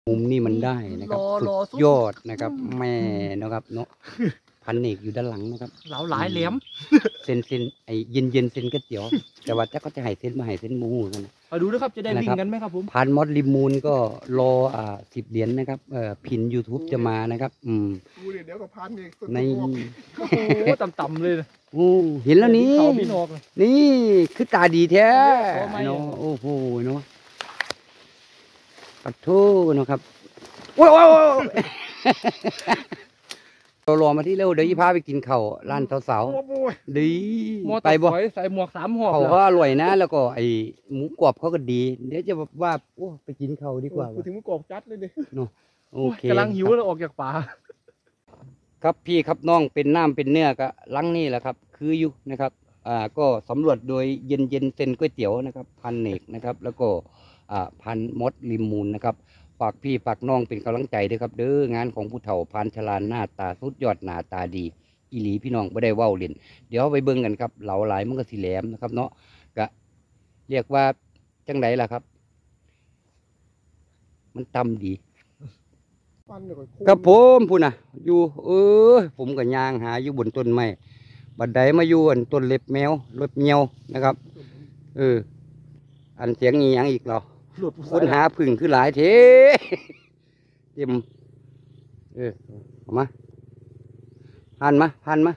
มุมนี่มันได้นะครับสุดยอดนะครับแม่นะครับเนาะพันเอกอยู่ด้านหลังนะครับเหลาหลายเหลี่ยมเส้นไอ้เย็นเส้นก๋วยเตี๋ยวแต่ว่าจะก็จะให้เส้นมาให้เส้นหมูกันมาดูด้วยครับจะได้วิ่งกันไหมครับผมพันมอดลิมูนก็รอ10 เหรียญนะครับพิน YouTube จะมานะครับเดี๋ยวก็พันเอกในโอ้โหต่ำๆเลยเห็นแล้วนี่นี่คือตาดีแท้เนาะโอ้โหเนาะปัดทูนะครับว้าวเรารอมาที่เร็วเดี๋ยวยี่พาไปกินข้าวร้านสาวๆดีไปบ่ใส่หมวก3 ห่อเขาก็อร่อยนะแล้วก็ไอหมูกรอบเขาก็ดีเดี๋ยวจะว่าโอ้ไปกินข้าวดีกว่าถึงหมูกรอบจัดเลยดิเนาะโอเคกำลังหิวแล้วออกจากป่าครับพี่ครับน้องเป็นน้ำเป็นเนื้อก็ลังนี่แหละครับคืออยู่นะครับก็สำรวจโดยเย็นเส้นก๋วยเตี๋ยวนะครับพันเอกนะครับแล้วก็พันมดลิมูนนะครับฝากพี่ฝากน้องเป็นกำลังใจด้วยครับเด้องานของผู้เฒ่าพันชลาหน้าตาสุดยอดหน้าตาดีอีหลีพี่น้องไม่ได้ว่าวเล่นเดี๋ยวไปเบิ่งกันครับเหลาหลายมันก็สีแหลมนะครับเนาะก็เรียกว่าจังไหนล่ะครับมันตำดีครับผมพูดนะอยู่ผมกับยางหาอยู่บนต้นไม้บัดใดมาอยู่อันต้นเล็บแมวเล็บเงียวนะครับอันเสียงงี้ยังอีกเหรอคนหาพึ่งคือหลายเทเต็มเอามาพันมา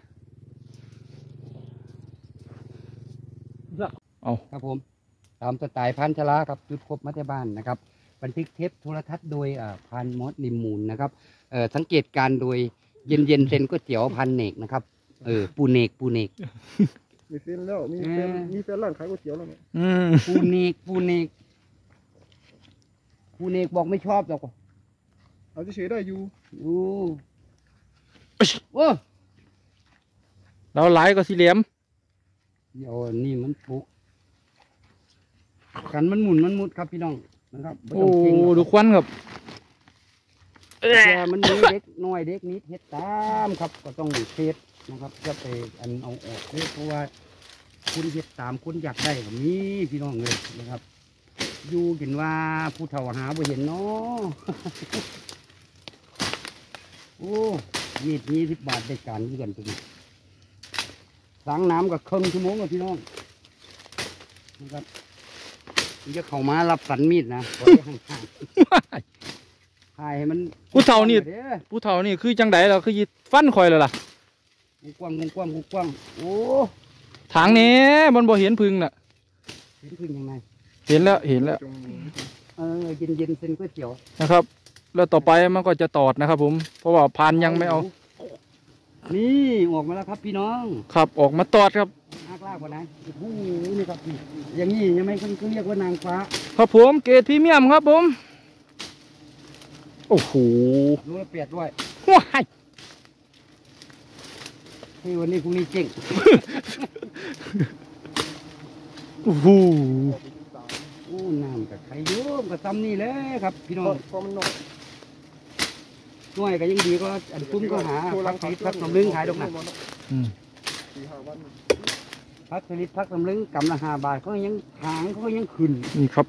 เอาครับผมตามสไตล์พันชลาครับจุดครบมัธยบ้านนะครับบันทึกเทปโทรทัศน์โดยพันมอสลิมูนนะครับสังเกตการโดยเย็นเส้นก๋วยเตี๋ยวพันเนกนะครับปูเนกมีเส้นแล้วมีเส้นร้านขายก๋วยเตี๋ยวแล้วเนี่ยปูเนกบอกไม่ชอบหรอกเอาจะเฉยได้อยู่เราหลายก็สี่เหลี่ยมเดี๋ยวนี่มันปุกกันมันหมุนครับพี่น้องนะครับโอ้ดูควันครับมันมีเด็กน้อยเด็กนิดเฮ็ดตามครับก็ต้องเทสนะครับจะไปอันเอาออกเพราะว่าคุณเฮ็ดตามคุณอยากได้แบบนี้พี่น้องเลยนะครับอยู่กินว่าผู้เฒ่าหาบ่เห็นเนาะโอ้มีด20 บาทได้การที่กันตรงนี้ล้างน้ำกับครึ่งชั่วโมงกับพี่น้องนะครับจะเข้ามารับสันมีดนะขอให้ห่างๆให้มันผู้เฒ่านี่คือจังไดเราคือฟันคอยเลยล่ะกว้างโอ้ทางนี้มันบ่เห็นพึ่งน่ะเห็นพึ่งยังไงเห็นแล้วเย็นเส้นก๋วยเตี๋ยวนะครับแล้วต่อไปมันก็จะตอดนะครับผมเพราะว่าพานยังไม่เอานี่ออกมาแล้วครับพี่น้องครับออกมาตอดครับลากกว่านั้นโอ้โหนี่ครับอย่างนี้ยังไม่เขาเรียกว่านางฟ้าครับผมเกรดพรีเมียมครับผมโอ้โหรู้แล้วเปียกด้วยว้ายวันนี้พรุ่งนี้เก่งโอ้โหน้ำกับไข่ยุ่มกับซ้ำนี่เลยครับพี่น้องน้อยก็ยังดีก็อันคุ้มก็หาพักสำลึงขายดอกนะพักสลิดพักสำลึงกำละ5 บาทเขายังหางเขายังขึ้นนี่ครับ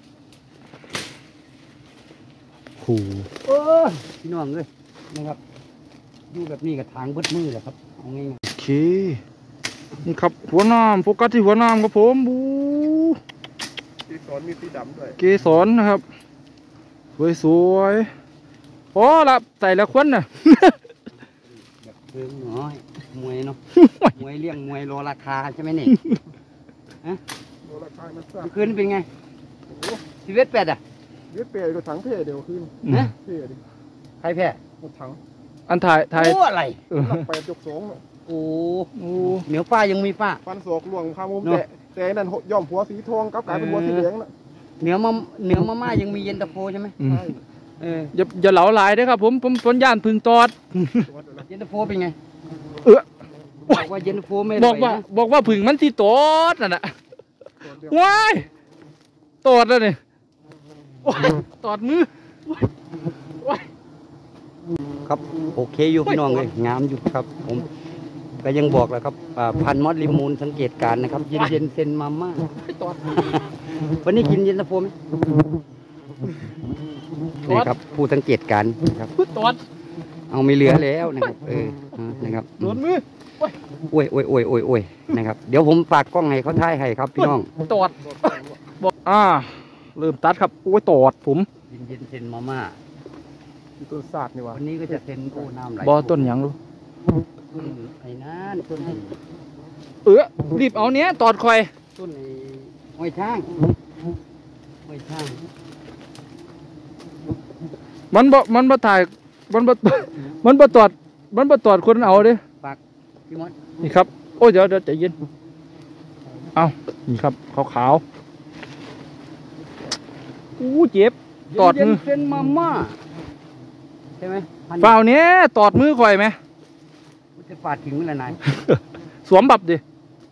โอ้พี่น้องเลยนะครับดูแบบนี้กับทางเบิดมือแหละครับเอาง่ายโอเคนี่ครับหัวน้ำโฟกัสที่หัวน้ำครับผมบูเกสรมีสีดำด้วยเกสรนะครับสวยพอละใส่ละควันน่ะแบบเพิ่งน้อยมวยเนาะมวยเลี้ยงมวยรอราคาใช่ไหมเนี่ยรอราคามันสั้นคืนเป็นไง18อ่ะ 18ก็ถังเพ่เดี๋ยวคืนเพ่ดิใครแพ้ถังอันถ่ายอะไร 8.2โอ้เหนียวฝ้ายังมีฝ้าฟันศอกหลวงข้ามุมแต่นั่นย่อมหัวสีทองกับกลายเป็นหัวสีเหลืองน่ะเหนือมาม่ายังมีเย็นตาโฟใช่ไหมอย่าเหลาหลายด้วยครับผมย่านพึ่งตอดเย็นตาโฟเป็นไงบอกว่าเย็นตาโฟไม่บอกว่าพึ่งมันที่ตอดน่ะว้ายตอดแล้วเนี่ยตอดมือครับโอเคอยู่พี่น้องเลยงามอยู่ครับผมก็ยังบอกแหละครับพันมอดลิมูนสังเกตการนะครับเย็นเซนมาม่าวันนี้กินเย็นตาโฟไหมนี่ครับผู้สังเกตการณ์นะครับตอดเอาไม่เหลือแล้วนะครับนะครับโดนมือโอ้ยนะครับเดี๋ยวผมฝากกล้องให้เขาถ่ายให้ครับพี่น้องตอดบอกเริ่มตัดครับโอ้ยตอดผมเย็นๆเซ็นมาม่าตัวศาสตร์นี่วะวันนี้ก็จะเซ็นโอ้น้ำไหลบอต้นหยังรู้ต้นไอ้นั่นต้นรีบเอาเนี้ยตอดคอยต้นไอ้ห้อยช่างห้อยช่างมันบ่ถ่ายมันบ่มันบ่ตอดมันบ่ตอดคนเอาเด้ฝากพี่มดนี่ครับโอ้ยเดี๋ยวใจเย็นเอานี่ครับขาวๆอู้เจ็บ ตอดมือเย็นๆเซ็นมาม่าใช่ไหมพันเปล่าเนี้ยตอดมือคอยไหมมันจะฝาดทิ้งเมื่อไหร่นายสวมบับดิ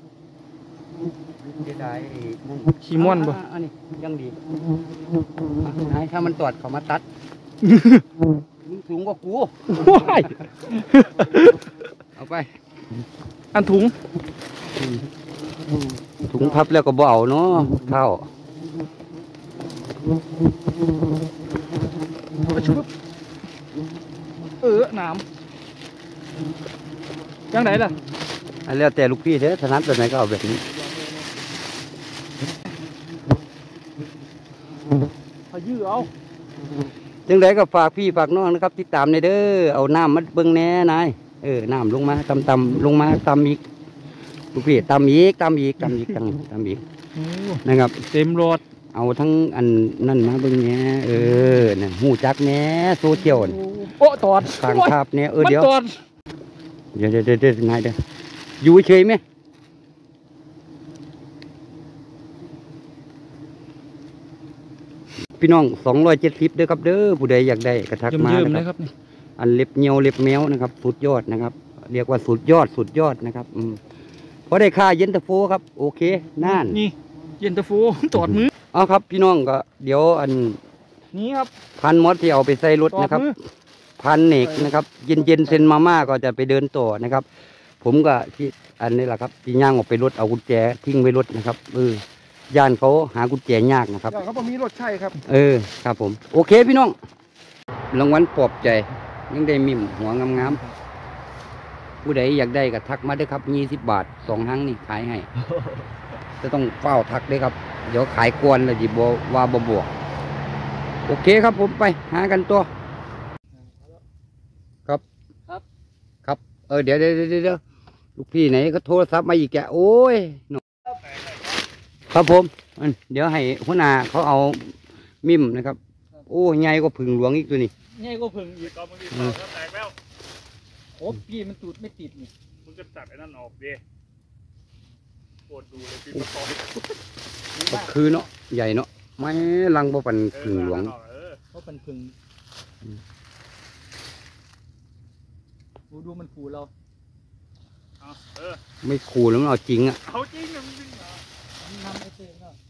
จะได้ไอ้นั่นขี้ม่วนบ่อันนี้ยังดีนายถ้ามันตอดเขามาตัดมึงสูงกว่ากูว้ายเอาไปอันถุงถุงพับแล้วก็บ่เอาเนาะเท่าน้ำยังไงล่ะอันแล้วแต่ลูกพี่เถอะถนัดแบบไหนก็เอาแบบนี้พายื้อเอาจังไดก็ฝากพี่ฝากน้องนะครับติดตามในเด้อเอาน้ำมาเบิ่งแหน่นายน้ำลงมาตำลงมาตำอีกลูกพี่ตำอีกนะครับเต็มรถเอาทั้งอันนั่นมาเบิ่งแหน่น่ะหูจักแหน่โซเชียลน่ะโอ้ตอดข้างภาพเนี่ยมันเดี๋ยวตอดเดี๋ยวนายเด้ออยู่เฉยไหมพี่น้อง270เด้อครับเด้อผู้ใดอยากได้กระทักมาเยิ้มๆนะนะคครับ รับนี่อันเล็บเงียวเล็บแมวนะครับสุดยอดนะครับ เรียกว่าสุดยอดนะครับพอได้ค่าเย็นตาโฟครับโอเคนั่นนี่เย็นตาโฟตอดมือเอาครับพี่น้องก็เดี๋ยวอันนี่ครับพันมดที่เอาไปใส่รถตอดนะครับมือพันเนกนะครับเย็นเซ็นมาม่าก็จะไปเดินต่อนะครับ ผมก็ที่อันนี้แหละครับที่ย่างออกไปรถเอากุญแจทิ้งไว้รถนะครับย่านเขาหากุญแจยากนะครับอย่างเขาบอกมีรถใช่ครับครับผมโอเคพี่น้องรางวัลปลอบใจยังได้มิ่มหัวงามๆผู้ใดอยากได้ก็ทักมาได้ครับ20 บาท2ครั้งนี่ขายให้ จะต้องเฝ้าทักด้วยครับเดี๋ยวขายกวนเลยดิบว่าบวกโอเคครับผมไปหากันตัวครับเดี๋ยวลูกพี่ไหนก็โทรศัพท์มาอีกแกโอ้ยหนูครับผมเดี๋ยวให้หัวหน้าเขาเอามิมนะครับโอ้ใหญ่กว่าผึ่งหลวงอีกตัวนี้ง่ายก็พึ่งอีกก็มึงดีต่อก็แตกแล้วโอ้พี่มันตูดไม่ติดนี่มึงจะตัดไอ้นั่นออกดิปวดดูเลยพี่มาต่อยก็คือเนาะใหญ่เนาะไม่ลังบ่ปันผึ่งหลวงเพราะเป็นพึ่งดูมันขู่เราไม่คูลแล้วมันเอาจริงอ่ะเอาจริงนะมึงจริงเหรอนำไอเต้นก็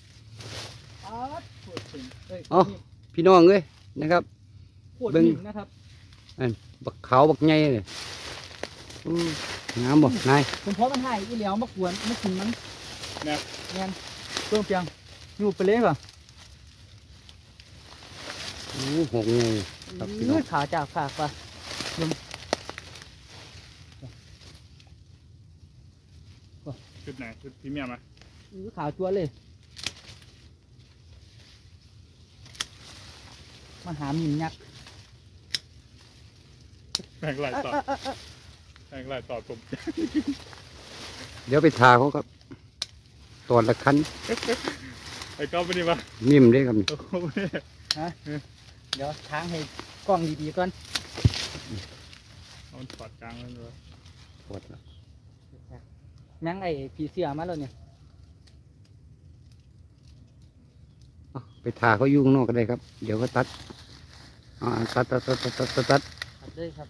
ปวดพึ่งพี่น้องเอ้ยนะครับปวดพึ่งนะครับบักขาวบักใหญ่เลยงามบ่นายผมเพราะมันให้อีเหลียวมากวนไม่กินมันเนี่ยเครื่องเพียงอยู่ไปเลยป่ะหกใหญ่ครับพี่น้องขาจากฝากป่ะชุดไหนชุดพรีเมียมไหมขาวจัวเลยมาหามิมยักษ์แบ่งหลายต่อแบ่งหลายต่อผมเดี๋ยวไปทาเขาครับตอนละคันไอ้ก้าวไปดิวะมิมได้ครับนี่โอ้โหเนี่ยเดี๋ยวทางให้กล้องดีๆก่อนเอาถอดกลางเลยด้วยปวดแล้วแม่งไอ้ผีเสื้อมาแล้วเนี่ยไปทาเขาอยู่ข้างนอกก็ได้ครับ เดี๋ยวเขาตัดตัดตัดเลยครับ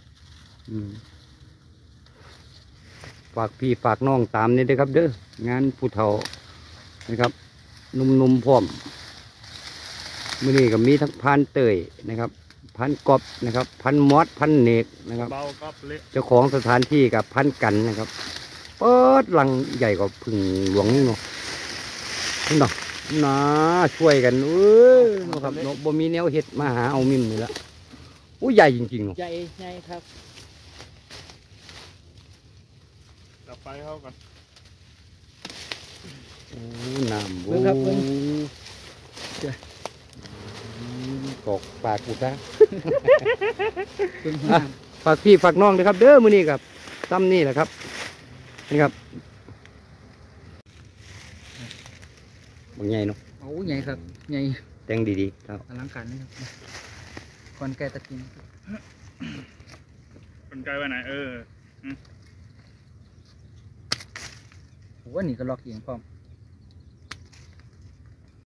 ฝากพี่ฝากน้องตามนี่ด้วยครับ เด้องานผู้เฒ่านะครับหนุ่มๆพร้อมมื้อนี้ก็มีทั้งพันเตยนะครับ พันกอบนะครับ พันมอดพันเนกนะครับเบาก็เละเจ้าของสถานที่กับพันกันนะครับเปิดลังใหญ่กว่าพึ่งหลวงนี่เนาะนี่เนาะนะช่วยกันนะครับเนาะบ่มีแนวเฮ็ดมาหาเอามิมนี่ละอู้ใหญ่จริงๆเนาะใหญ่ใหญ่ครับดับไฟเข้ากันโอ้น้ำเบิ่งครับเบิ่งกอกปากกูซะเบิ่งอ่ะ ฝากพี่ฝากน้องด้วยครับ เด้อมื้อนี้ครับซ้ำนี่แหละครับนี่ครับบางใหญ่เนาะโอ้ใหญ่ครับใหญ่แต่งดีๆครับอลังการนี่ครับก่อนแกตะกินคนไกลไปไหนเออโอ้นี่ก็ล็อกเองพร้อม